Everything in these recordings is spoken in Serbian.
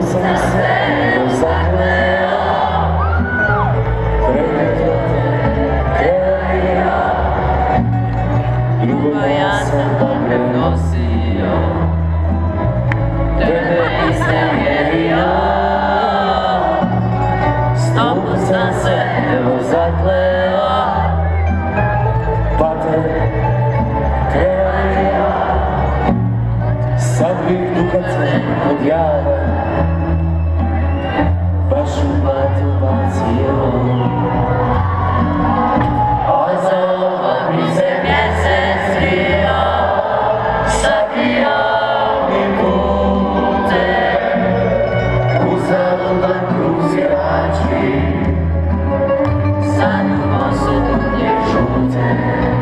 sam se zakleo, prenio te ja, drugo ja sam dobro nosio, tebe iznevjerio, s tobom sam se evo zakleo, pa te kreja, sad bih dukace od jada, baš u vatu bacio. A za ova mi se mjesec svio, sakrio mi pute, uzaludan kruzirački, sad nosu dunje žute.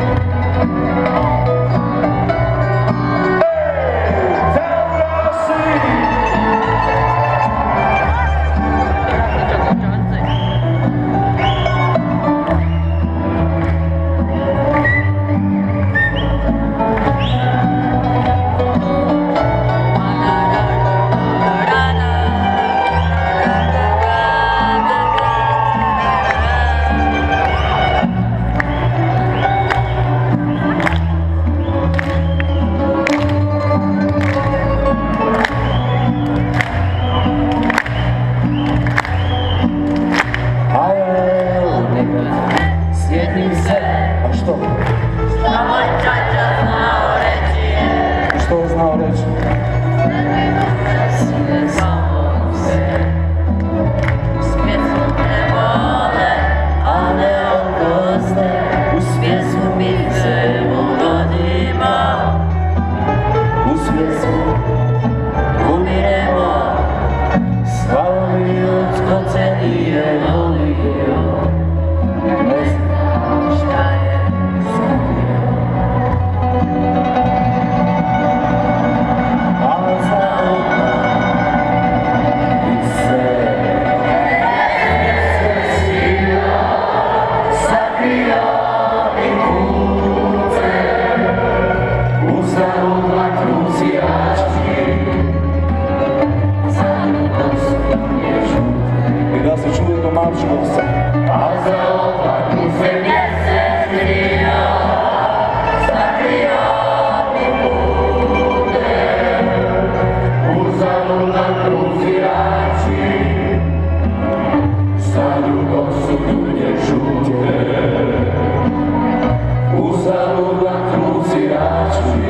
Sjetim se, a što? Šta moj čača znao reći je. Što je znao reći? Sve samo se, uz pjesmu te vole, a ne oproste, uz pjesmu mi se urodimo, uz pjesmu umiremo, slavio tko te nije volio. Da se čuje do Mačkovca. A za opak mi se mjesec krio, sakrio mi pute, uzaludan kruzirači, sa drugom su dunje žute. Uzaludan kruzirači,